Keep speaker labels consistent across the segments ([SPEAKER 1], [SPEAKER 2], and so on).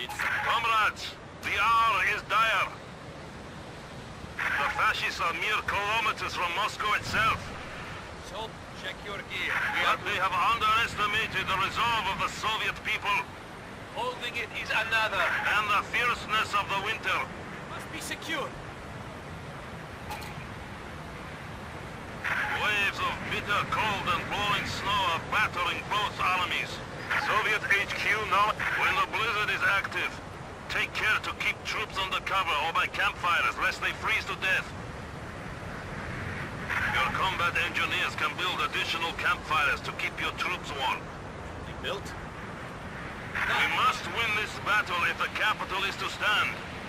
[SPEAKER 1] Comrades, the hour is dire. The fascists are mere kilometers from Moscow itself.
[SPEAKER 2] So, check your gear.
[SPEAKER 1] But they have underestimated the resolve of the Soviet people.
[SPEAKER 2] Holding it is another.
[SPEAKER 1] And the fierceness of the winter.
[SPEAKER 2] Must be secure.
[SPEAKER 1] Waves of bitter cold and blowing snow are battering both armies. Soviet HQ now, when the blizzard is active, take care to keep troops under cover or by campfires lest they freeze to death. Your combat engineers can build additional campfires to keep your troops warm.
[SPEAKER 2] They built?
[SPEAKER 1] We must win this battle if the capital is to stand.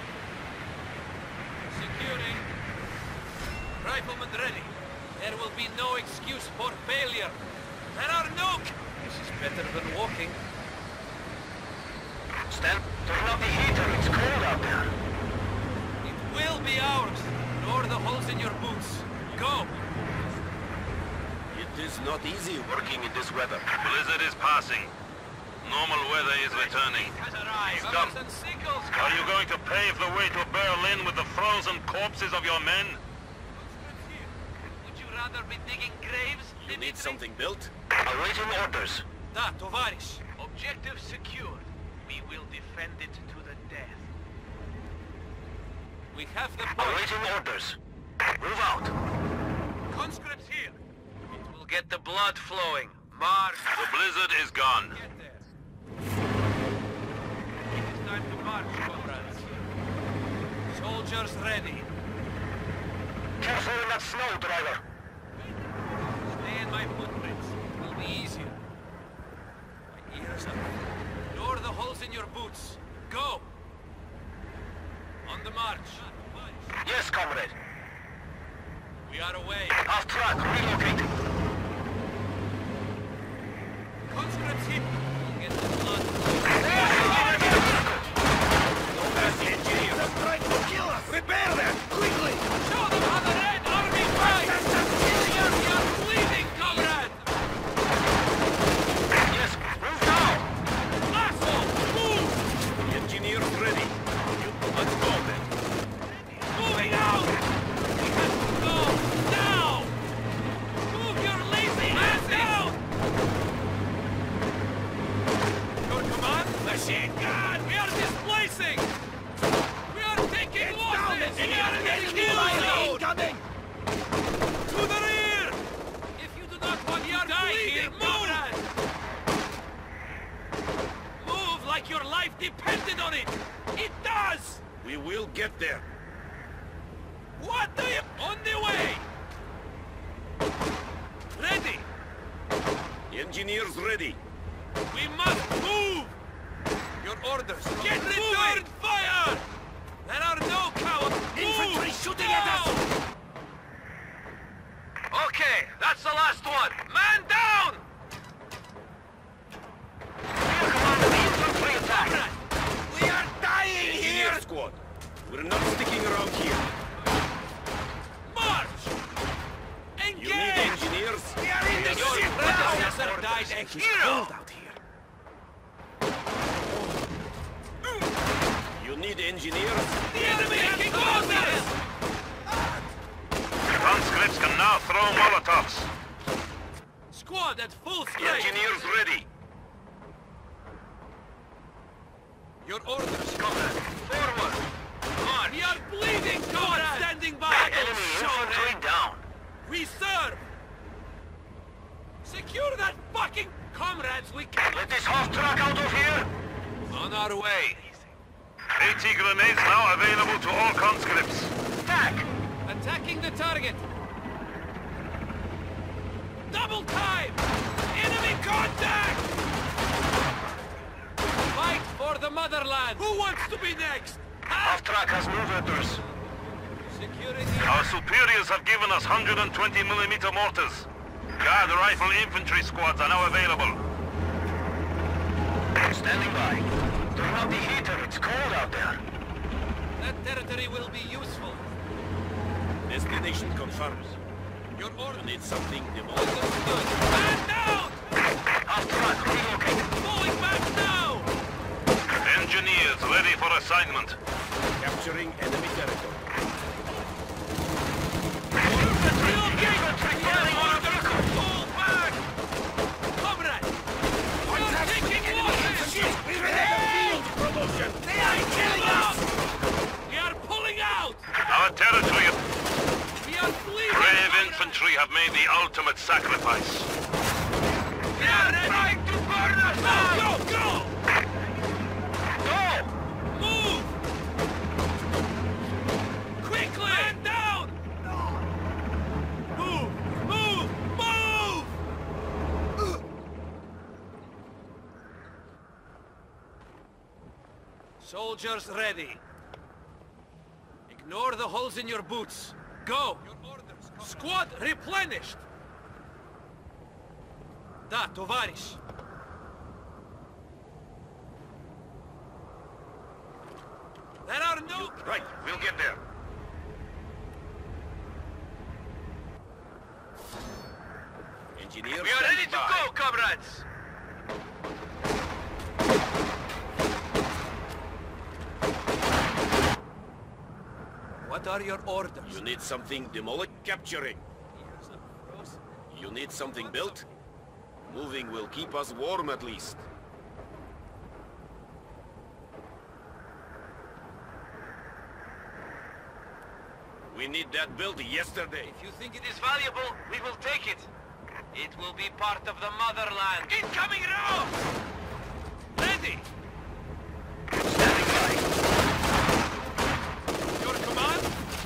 [SPEAKER 2] Securing. Riflemen ready. There will be no excuse for failure. There are no... This is better than walking.
[SPEAKER 1] Stand. Turn up the heater. It's cold out there.
[SPEAKER 2] It will be ours. Nor the holes in your boots. Go.
[SPEAKER 1] It is not easy working in this weather. Blizzard is passing. Normal weather is returning. Stop. Are you going to pave the way to Berlin with the frozen corpses of your men?
[SPEAKER 2] Would you rather be digging graves?
[SPEAKER 1] You need something built?
[SPEAKER 3] Awaiting orders.
[SPEAKER 2] Da, Tovarish.
[SPEAKER 4] Objective secured. We will defend it to the death.
[SPEAKER 2] We have the point.
[SPEAKER 3] Awaiting orders. Move out.
[SPEAKER 2] Conscripts here.
[SPEAKER 4] It will get the blood flowing. March.
[SPEAKER 1] The blizzard is gone.
[SPEAKER 2] Get there. It is time to march, comrades. Soldiers ready.
[SPEAKER 3] Careful in that snow, driver.
[SPEAKER 2] Stay in my footprints. It will be easier. My ears up. Lower the holes in your boots. Go! On the march.
[SPEAKER 3] Yes, comrade.
[SPEAKER 2] We are away.
[SPEAKER 3] Off track, relocating.
[SPEAKER 2] Conscripts here. We'll get the blood.
[SPEAKER 3] They're trying to kill us! Repair them! Quickly!
[SPEAKER 2] Show them how the Red Army fights! We are bleeding, comrade!
[SPEAKER 3] Yes, move now!
[SPEAKER 2] Asshole! Move!
[SPEAKER 1] The engineer's ready. Let's go then.
[SPEAKER 2] Moving out! We have to go now! Move your lazy ass out! Your command? Machine gun! We are displacing! We are taking losses! We are getting killed!
[SPEAKER 3] Incoming!
[SPEAKER 2] To the rear! If you do not want to die here, move! Move like your life depended on it! It does!
[SPEAKER 1] We will get there.
[SPEAKER 2] What do you... On the way! Ready!
[SPEAKER 1] The engineer's ready.
[SPEAKER 2] We must move! Your orders. Get return fire! There are no cowards!
[SPEAKER 3] Infantry shooting at us!
[SPEAKER 4] Okay, that's the last one. Man down!
[SPEAKER 3] Rear command, infantry attack!
[SPEAKER 2] Comrade!
[SPEAKER 3] We are dying
[SPEAKER 1] Engineer
[SPEAKER 3] here!
[SPEAKER 1] squad. We're not sticking around here.
[SPEAKER 2] March!
[SPEAKER 1] You need
[SPEAKER 2] Engage!
[SPEAKER 1] engineers?
[SPEAKER 3] We are in the
[SPEAKER 2] Your
[SPEAKER 3] ship
[SPEAKER 2] predecessor
[SPEAKER 3] now!
[SPEAKER 2] died a
[SPEAKER 3] It's
[SPEAKER 2] hero!
[SPEAKER 3] cold out here.
[SPEAKER 1] You need engineers?
[SPEAKER 2] The enemy taking losses!
[SPEAKER 1] Conscripts can now throw Molotovs.
[SPEAKER 2] Squad at full
[SPEAKER 1] The
[SPEAKER 2] strength!
[SPEAKER 1] engineer's ready.
[SPEAKER 2] Your orders!
[SPEAKER 4] Comrade, forward! March!
[SPEAKER 2] We are bleeding, comrade! Standing by!
[SPEAKER 3] Enemy infantry down.
[SPEAKER 2] We serve! Secure that fucking... Comrades, we can...
[SPEAKER 3] Let this half track out of here!
[SPEAKER 2] On our way!
[SPEAKER 1] 80 grenades now available to all conscripts.
[SPEAKER 3] Attack!
[SPEAKER 2] Attacking the target! Double time! Enemy contact! Fight for the motherland! Who wants to be next?
[SPEAKER 3] Half track has move orders.
[SPEAKER 2] Securing the...
[SPEAKER 1] Our superiors have given us 120mm mortars. Guard rifle infantry squads are now available.
[SPEAKER 3] Standing by. Turn up the heater, it's cold out there.
[SPEAKER 2] That territory will be useful.
[SPEAKER 1] Destination confirmed.
[SPEAKER 2] Your order...
[SPEAKER 1] You need something demolished.
[SPEAKER 2] Understood. Man down!
[SPEAKER 3] Half track relocated.
[SPEAKER 2] Falling back now!
[SPEAKER 1] Engineers your assignment.
[SPEAKER 5] Capturing enemy territory.
[SPEAKER 1] Our territory... Brave infantry have made the ultimate sacrifice.
[SPEAKER 3] They are trying to burn us out!
[SPEAKER 2] Go!
[SPEAKER 3] Go!
[SPEAKER 2] Move! Quickly! Man down! Move! Soldiers ready. Ignore the holes in your boots. Go! Your orders, squad replenished! Da, tovarish. There are no...
[SPEAKER 1] Right, we'll get there.
[SPEAKER 5] Engineers,
[SPEAKER 3] We are ready to go, comrades!
[SPEAKER 2] What are your orders?
[SPEAKER 5] You need something demolished? Capturing. You need something built? Moving will keep us warm at least. We need that built yesterday.
[SPEAKER 3] If you think it is valuable, we will take it. It will be part of the motherland. Incoming round!
[SPEAKER 2] Ready!
[SPEAKER 3] Standing by.
[SPEAKER 2] Your command?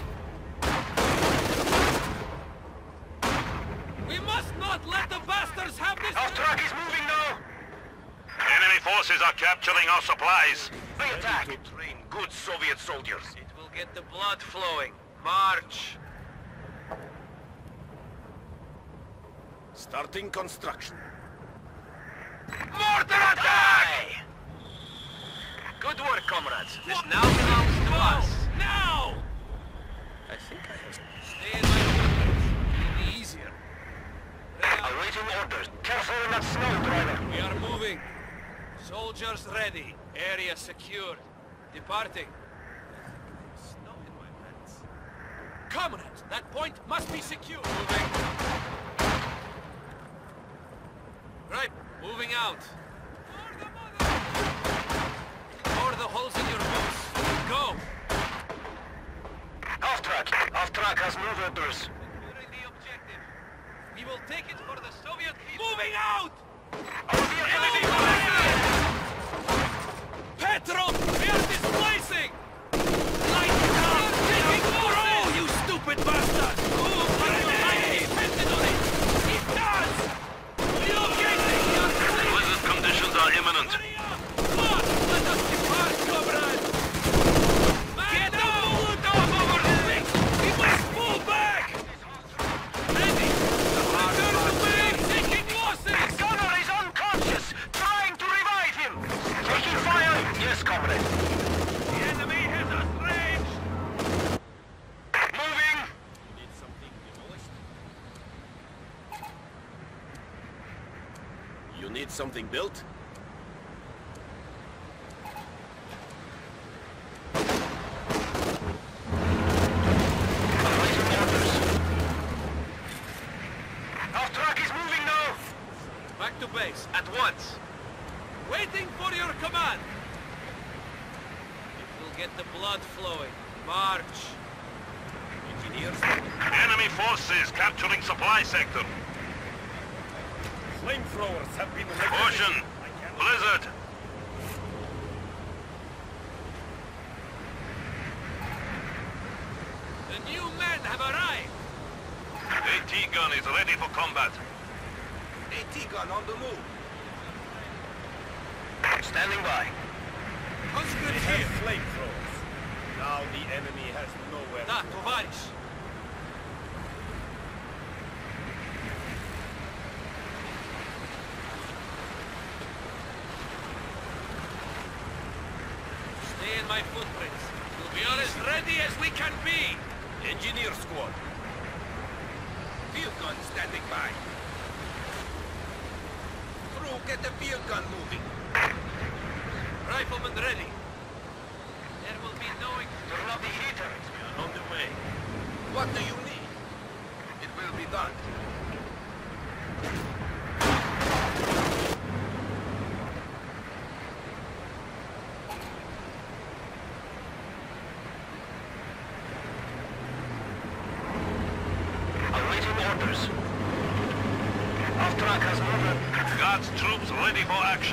[SPEAKER 2] We must not let the bastards have this...
[SPEAKER 3] Our truck is moving now!
[SPEAKER 1] Enemy forces are capturing our supplies.
[SPEAKER 3] They attack!
[SPEAKER 5] To train good Soviet soldiers.
[SPEAKER 3] It will get the blood flowing. March!
[SPEAKER 5] Starting construction.
[SPEAKER 3] Mortar attack! Good work, comrades. This now belongs to us.
[SPEAKER 2] Now!
[SPEAKER 5] I think I have...
[SPEAKER 2] Stay in my orders. It'll be easier.
[SPEAKER 3] Awaiting orders. Careful in that snow, driver.
[SPEAKER 2] We are moving. Soldiers ready. Area secured. Departing. Snow in my pants. Comrades, that point must be secured. Moving. Right, moving out. Ignore the holes in your boots. Go!
[SPEAKER 3] Off track has move orders.
[SPEAKER 2] Securing the objective. We will take it for the Soviet people. Moving out!
[SPEAKER 3] Our vehicle is
[SPEAKER 2] Petro! We are displacing! Light down! Taking control, you stupid bastard! Move! I depended on it! It does! Relocating!
[SPEAKER 1] Blizzard conditions are imminent.
[SPEAKER 2] Hurry up! Come! Let us depart, comrades! Get the bullet off over there! We must pull back! Ready! Return to base! Taking losses!
[SPEAKER 3] gunner is unconscious! Trying to revive him! Taking fire! Yes, comrade.
[SPEAKER 2] The enemy has us ranged!
[SPEAKER 3] Moving!
[SPEAKER 5] Need something demolished? You need something built?
[SPEAKER 3] Awaiting orders. Our truck is moving now!
[SPEAKER 2] Back to base.
[SPEAKER 3] At once!
[SPEAKER 2] Waiting for your command! It will get the blood flowing. March!
[SPEAKER 5] Engineers?
[SPEAKER 1] Enemy forces capturing supply sector.
[SPEAKER 5] Flamethrowers have been...
[SPEAKER 1] Caution! Blizzard!
[SPEAKER 2] The new men have arrived!
[SPEAKER 1] AT gun is ready for combat.
[SPEAKER 5] AT gun on the move.
[SPEAKER 3] Standing by.
[SPEAKER 2] Conscript
[SPEAKER 5] They
[SPEAKER 2] here!
[SPEAKER 5] have flamethrowers. Now the enemy has nowhere
[SPEAKER 2] Da, tovarish! Stay in my footprints. We are as ready as we can be!
[SPEAKER 5] Engineer squad. Field gun standing by. Crew, get the field gun moving.
[SPEAKER 2] Riflemen ready. me knowing.
[SPEAKER 3] Turn off the heater.
[SPEAKER 5] We are on the way.
[SPEAKER 1] What do you need? It will be done.
[SPEAKER 3] Awaiting orders. Off-track has moved.
[SPEAKER 1] God's troops ready for action.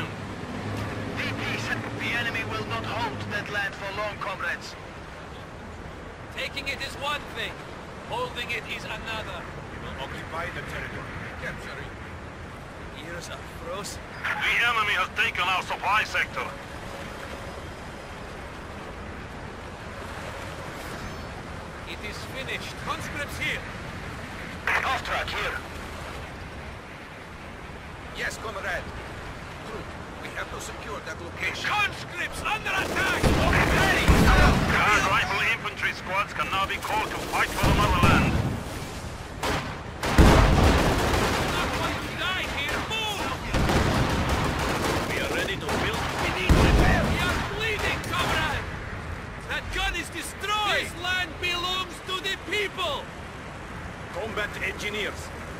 [SPEAKER 4] The enemy will not hold that land for long, comrades.
[SPEAKER 2] Taking it is one thing. Holding it is another.
[SPEAKER 5] We will occupy the territory.
[SPEAKER 1] Capturing.
[SPEAKER 2] Ears are frozen.
[SPEAKER 1] The enemy has taken our supply sector.
[SPEAKER 2] It is finished. Conscripts here.
[SPEAKER 3] Off-track here.
[SPEAKER 1] Yes, comrade. Troop, we have to secure that location.
[SPEAKER 2] Conscripts under attack!
[SPEAKER 3] Ready!
[SPEAKER 1] Guard rifle infantry squads can now be called to fight for the motherland.
[SPEAKER 2] Not want to die here. Move!
[SPEAKER 5] We are ready to build. We need repair.
[SPEAKER 2] We are bleeding, comrade! That gun is destroyed! This land belongs to the people!
[SPEAKER 5] Combat engineers.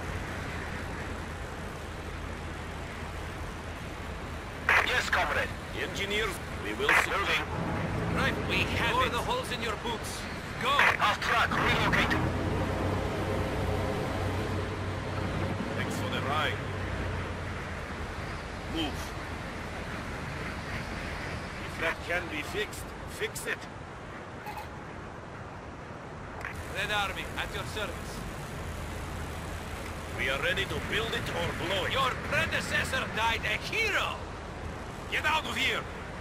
[SPEAKER 3] Yes, comrade.
[SPEAKER 5] Engineers, we will
[SPEAKER 3] Moving.
[SPEAKER 2] Right, we have Lower the holes in your boots. Go!
[SPEAKER 3] Off-track, relocating.
[SPEAKER 5] Thanks for the ride. Move. If that can be fixed, fix it.
[SPEAKER 2] Red Army, at your service.
[SPEAKER 5] We are ready to build it or blow it.
[SPEAKER 2] Your predecessor died a hero!
[SPEAKER 5] Get out of here!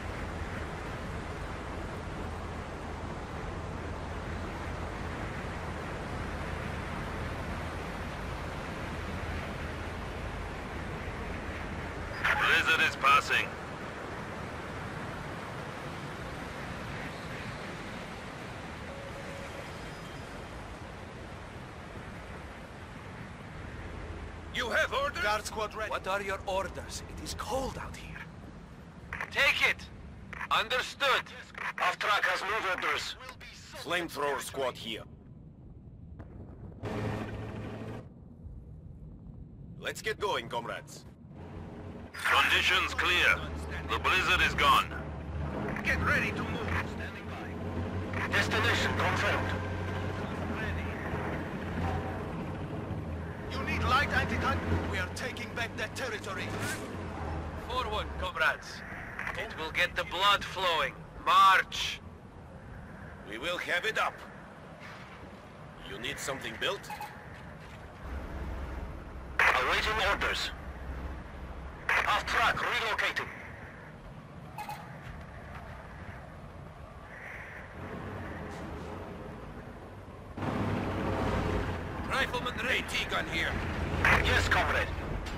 [SPEAKER 1] Blizzard is passing. You have orders?
[SPEAKER 4] Guard squad ready.
[SPEAKER 2] What are your orders? It is cold out here.
[SPEAKER 3] Take it. Understood. Off-track has moved orders.
[SPEAKER 5] Flamethrower squad here. Let's get going, comrades.
[SPEAKER 1] Conditions clear. The blizzard is gone.
[SPEAKER 4] Get ready to move. Standing by.
[SPEAKER 3] Destination confirmed.
[SPEAKER 4] You need light anti-tank? We are taking back that territory.
[SPEAKER 2] Forward, comrades.
[SPEAKER 3] It will get the blood flowing. March.
[SPEAKER 5] We will have it up. You need something built?
[SPEAKER 3] Awaiting orders. Off-track, relocating.
[SPEAKER 2] Rifleman ready.
[SPEAKER 1] AT gun here.
[SPEAKER 3] Yes, comrade.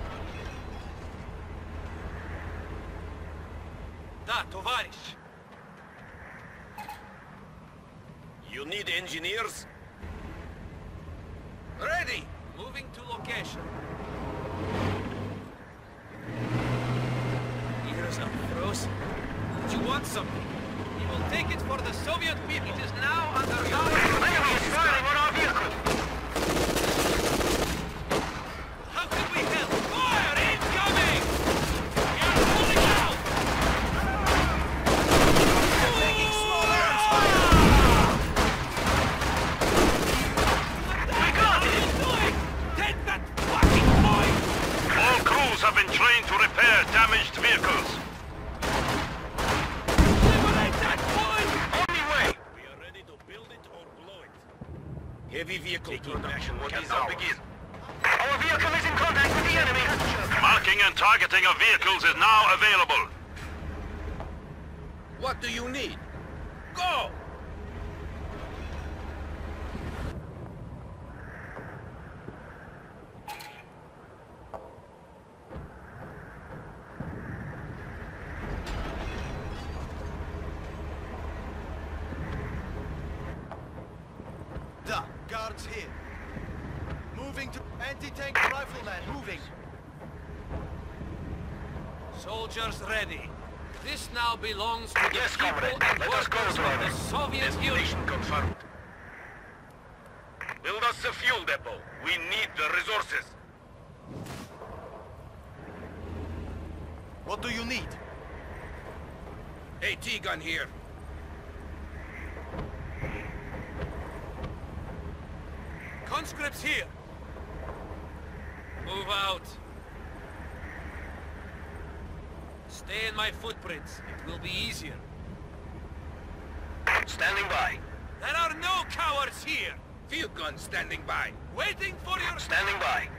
[SPEAKER 2] Da, tovarish.
[SPEAKER 5] You need engineers?
[SPEAKER 1] Ready!
[SPEAKER 2] Moving to location. Ears are frozen. Did you want something? We will take it for the Soviet people. It is now under our...
[SPEAKER 3] Enemy is firing on our vehicle.
[SPEAKER 2] How can we help? Fire incoming! We are pulling out! Taking small arms!
[SPEAKER 3] We got it!
[SPEAKER 2] What are you doing? Take that fucking point!
[SPEAKER 1] All crews have been trained to repair damaged vehicles.
[SPEAKER 2] Liberate that point!
[SPEAKER 3] On the way.
[SPEAKER 5] We are ready to build it or blow it. Heavy vehicle
[SPEAKER 1] Taking
[SPEAKER 5] production
[SPEAKER 1] what
[SPEAKER 5] can
[SPEAKER 1] is
[SPEAKER 5] now
[SPEAKER 1] ours.
[SPEAKER 5] begin.
[SPEAKER 3] Our vehicle is in contact with the enemy.
[SPEAKER 1] Marking and targeting of vehicles is now available.
[SPEAKER 5] What do you need? Go!
[SPEAKER 4] Da, guards here. Moving to anti-tank rifleman. Moving.
[SPEAKER 2] Soldiers ready. This now belongs to the
[SPEAKER 3] Yes,
[SPEAKER 2] people
[SPEAKER 3] comrade.
[SPEAKER 2] and
[SPEAKER 3] Let us go,
[SPEAKER 2] workers of the
[SPEAKER 3] driver.
[SPEAKER 2] Soviet Union.
[SPEAKER 1] Destination confirmed. Build us a fuel depot. We need the resources.
[SPEAKER 6] What do you need?
[SPEAKER 5] AT gun here.
[SPEAKER 2] Conscripts here. Move out. Stay in my footprints. It will be easier.
[SPEAKER 3] Standing by.
[SPEAKER 2] There are no cowards here.
[SPEAKER 5] Field gun standing by.
[SPEAKER 2] Waiting for your...
[SPEAKER 3] Standing by.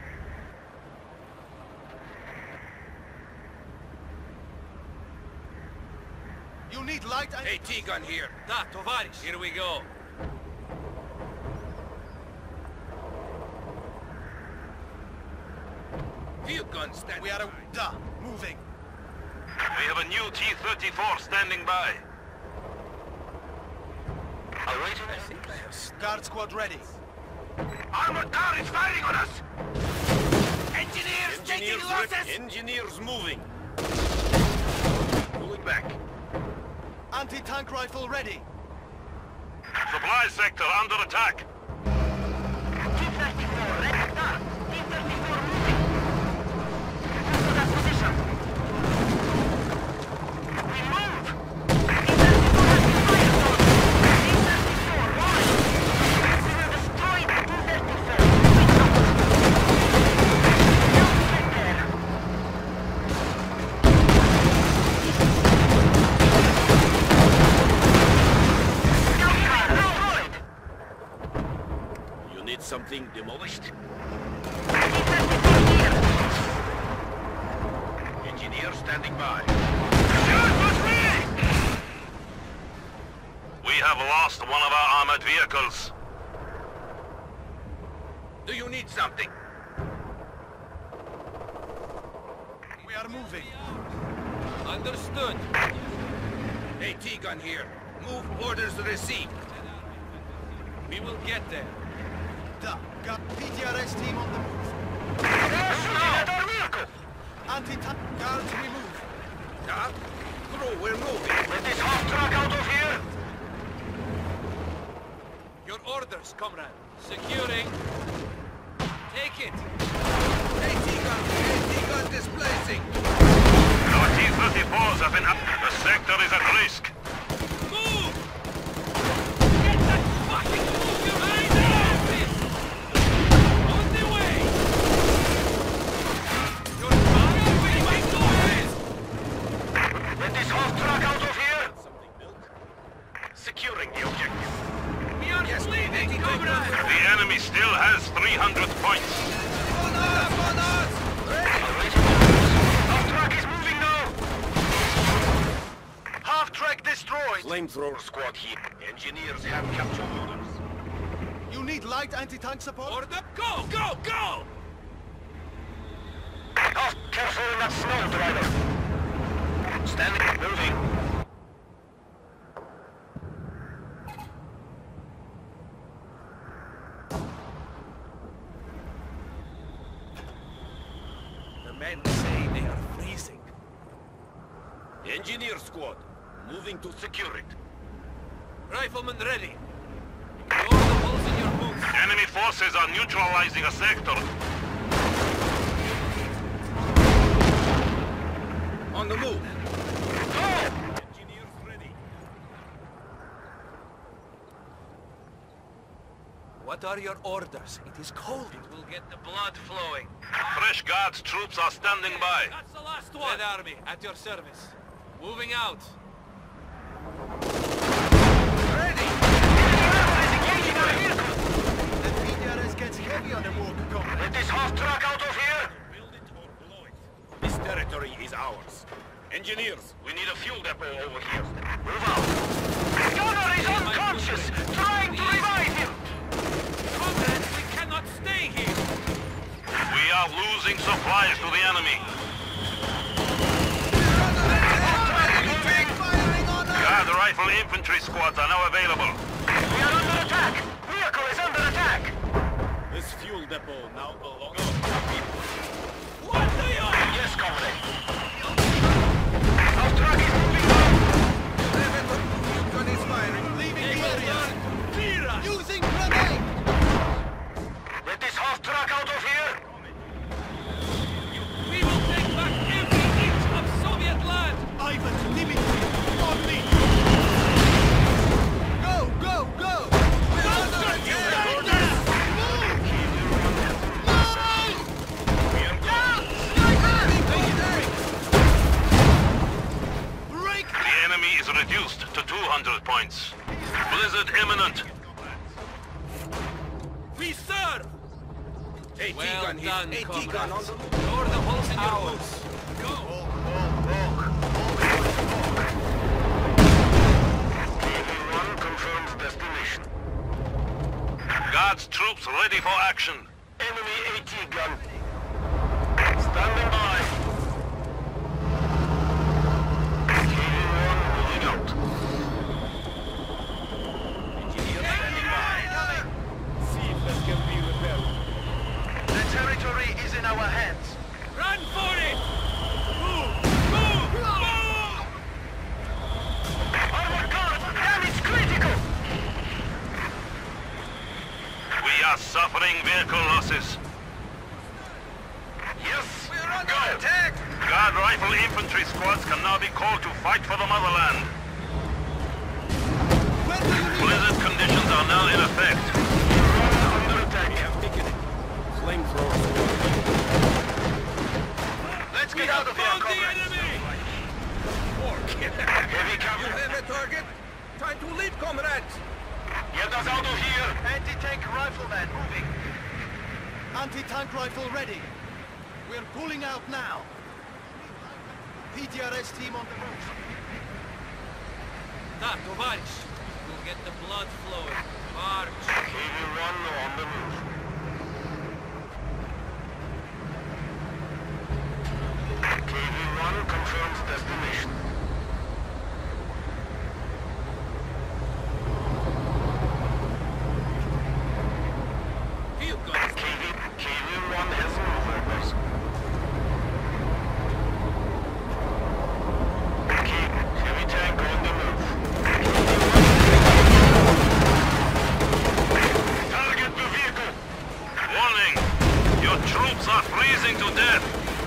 [SPEAKER 6] You need light and...
[SPEAKER 5] AT gun here.
[SPEAKER 2] Da, Tovaris. Here we go.
[SPEAKER 5] Field gun standing
[SPEAKER 6] We are
[SPEAKER 5] by.
[SPEAKER 6] Da, moving.
[SPEAKER 1] We have a new T-34 standing by.
[SPEAKER 3] Awaiting.
[SPEAKER 6] Guard squad ready.
[SPEAKER 1] Armored car is firing on us!
[SPEAKER 5] Engineers Engineers moving. Pulling back.
[SPEAKER 6] Anti-tank rifle ready.
[SPEAKER 1] Supply sector under attack.
[SPEAKER 3] T-34, ready. Start. T-34 moving. Move to that position. We move. T-34 has been fired on. T-34, why? We will destroy the T-34. Don't get there. Scout car destroyed.
[SPEAKER 5] You need something demolished?
[SPEAKER 3] T-34 here.
[SPEAKER 5] Engineer standing by.
[SPEAKER 1] We have lost one of our armored vehicles.
[SPEAKER 5] Do you need something?
[SPEAKER 6] We are moving.
[SPEAKER 2] Understood.
[SPEAKER 5] AT gun here. Move orders received.
[SPEAKER 2] We will get there.
[SPEAKER 6] Da, guard PTRS team on the move.
[SPEAKER 3] They're shooting at our vehicle.
[SPEAKER 6] Anti-tank guards we move.
[SPEAKER 5] Huh? Crew, we're moving.
[SPEAKER 3] Let this half truck out of here.
[SPEAKER 2] Your orders, comrade. Securing. Take it.
[SPEAKER 5] AT gun displacing.
[SPEAKER 1] Our T-34s have been up. The sector is at risk.
[SPEAKER 2] Move! Get that fucking move behind the office! On the way! You're firing my doors!
[SPEAKER 3] Let this half truck out of here.
[SPEAKER 5] Something built.
[SPEAKER 1] Securing the objective.
[SPEAKER 2] We are bleeding, comrade!
[SPEAKER 1] The enemy still has 300 points.
[SPEAKER 3] Awaiting orders. Half truck is moving now.
[SPEAKER 6] Half track destroyed.
[SPEAKER 5] Flamethrower squad here. Engineers have captured orders.
[SPEAKER 6] You need light anti-tank support?
[SPEAKER 2] Order, go, go, go!
[SPEAKER 3] Half careful in that snow, driver. Standing, moving.
[SPEAKER 2] The men say they are freezing.
[SPEAKER 5] Engineer squad. Moving to secure it.
[SPEAKER 2] Riflemen ready. Lower the holes in your boots.
[SPEAKER 1] Enemy forces are neutralizing a sector.
[SPEAKER 5] On the move.
[SPEAKER 3] Go!
[SPEAKER 5] Engineers ready.
[SPEAKER 2] What are your orders? It is cold. It will get the blood flowing.
[SPEAKER 1] Fresh Guards troops are standing by.
[SPEAKER 2] That's the last one. Red Army, at your service. Moving out.
[SPEAKER 6] Ready!
[SPEAKER 3] Is engaging our vehicle.
[SPEAKER 6] The PTRS gets heavy on the walk, comrade.
[SPEAKER 3] Let this half truck out of here.
[SPEAKER 5] Build it or blow it. This territory is ours. Engineers,
[SPEAKER 1] We need a fuel depot over here.
[SPEAKER 3] Move out. Gunner is unconscious. Trying to revive him.
[SPEAKER 2] Comrades, we cannot stay here.
[SPEAKER 1] We are losing supplies to the enemy. Guard rifle infantry squads are now available.
[SPEAKER 3] We are under attack. Vehicle is under attack.
[SPEAKER 5] this fuel depot now belongs.
[SPEAKER 2] What do you...
[SPEAKER 3] Yes, comrade. Our truck is moving.
[SPEAKER 1] reduced to 200 points. Blizzard imminent.
[SPEAKER 2] We serve!
[SPEAKER 5] AT
[SPEAKER 2] Well
[SPEAKER 5] gun here.
[SPEAKER 2] done,
[SPEAKER 5] AT gun on
[SPEAKER 2] comrades.
[SPEAKER 5] the...
[SPEAKER 2] Lower the holes in your boots. Go!
[SPEAKER 1] KV-1 confirms destination. Guards troops ready for action. Enemy AT gun. Standing by. KV-1 moving out.
[SPEAKER 5] Engineer standing by. See if that can be repaired.
[SPEAKER 6] The territory is in our hands.
[SPEAKER 2] Run for it! Move! Move! Move!
[SPEAKER 1] Armored guard! Damage critical! We are suffering vehicle losses. Yes!
[SPEAKER 2] We're under
[SPEAKER 1] Go!
[SPEAKER 2] attack!
[SPEAKER 1] Guard rifle infantry squads can now be called to fight for the motherland.
[SPEAKER 6] Where do you need
[SPEAKER 1] Blizzard conditions are now in effect. Under attack.
[SPEAKER 5] Flamethrower.
[SPEAKER 1] Let's get out of here,
[SPEAKER 2] Found the
[SPEAKER 1] comrades.
[SPEAKER 2] enemy!
[SPEAKER 1] Heavy cavalry.
[SPEAKER 5] have a target? Try to leave, comrades!
[SPEAKER 1] Get us out of here.
[SPEAKER 6] Anti-tank rifleman moving. Anti-tank rifle ready. We're pulling out now. PTRS team on the move.
[SPEAKER 2] Da, товарищ! We'll get the blood flowing. March!
[SPEAKER 1] KV-1 on the move. KV-1 confirms destination.
[SPEAKER 2] Field guns!
[SPEAKER 1] KV-1 has movers. Heavy tank on the move. Target the vehicle. Warning! Your troops are freezing to death.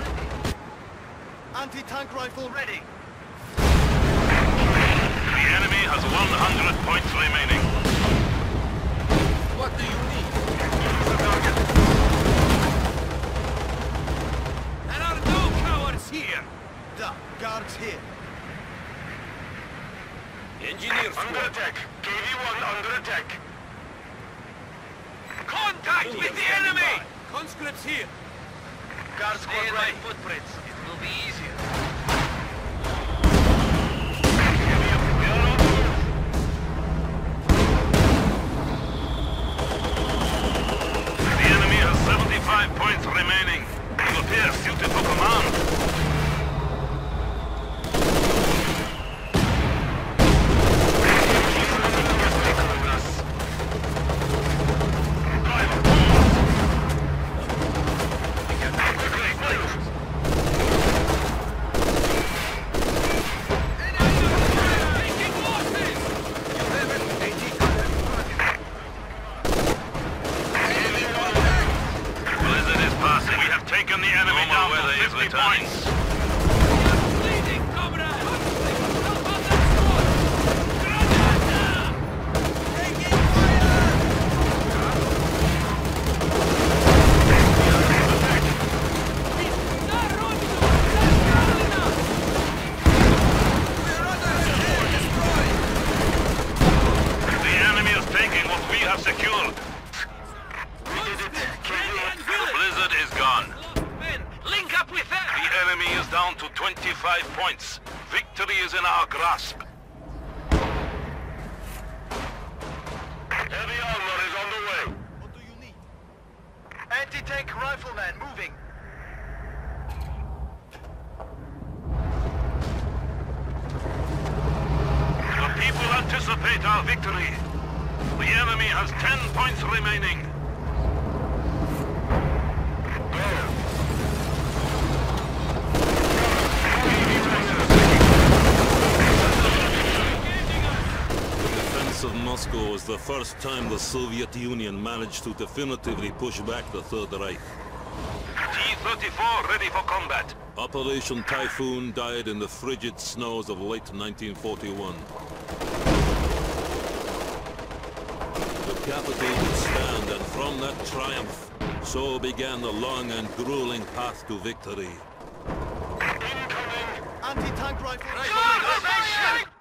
[SPEAKER 6] Anti-tank rifle ready.
[SPEAKER 1] The enemy has 100 points remaining.
[SPEAKER 5] What do you need?
[SPEAKER 1] The target.
[SPEAKER 2] There are no cowards here!
[SPEAKER 6] Da, guards here.
[SPEAKER 5] Engineer
[SPEAKER 1] Under
[SPEAKER 5] squad.
[SPEAKER 1] attack. KV-1 under attack.
[SPEAKER 2] Contact with the enemy! Conscripts here!
[SPEAKER 6] Guard
[SPEAKER 2] Stay
[SPEAKER 6] squad
[SPEAKER 2] in my
[SPEAKER 6] ready.
[SPEAKER 2] footprints. It will be easier.
[SPEAKER 1] We are on the move. The enemy has 75 points remaining. He appears suited for command.
[SPEAKER 2] Taking losses!
[SPEAKER 1] Blizzard is passing. We have taken the enemy down to 50 points.
[SPEAKER 2] Bleeding, comrades! Help on that squad! Granada! Taking fire!
[SPEAKER 1] The enemy is taking what we have secured. We did it. The Blizzard is gone.
[SPEAKER 2] Men, link up with them!
[SPEAKER 1] The enemy is down to 25 points. Victory is in our grasp. Heavy armor is on the way.
[SPEAKER 6] What do you need? Anti-tank rifleman moving.
[SPEAKER 1] The people anticipate our victory. The enemy has 10 points remaining.
[SPEAKER 7] The defense of Moscow was the first time the Soviet Union managed to definitively push back the Third Reich.
[SPEAKER 1] T-34 ready for combat.
[SPEAKER 7] Operation Typhoon died in the frigid snows of late 1941. The capital would stand, and from that triumph, so began the long and grueling path to victory.
[SPEAKER 1] Incoming!
[SPEAKER 6] Anti-tank rifle.
[SPEAKER 2] Guard,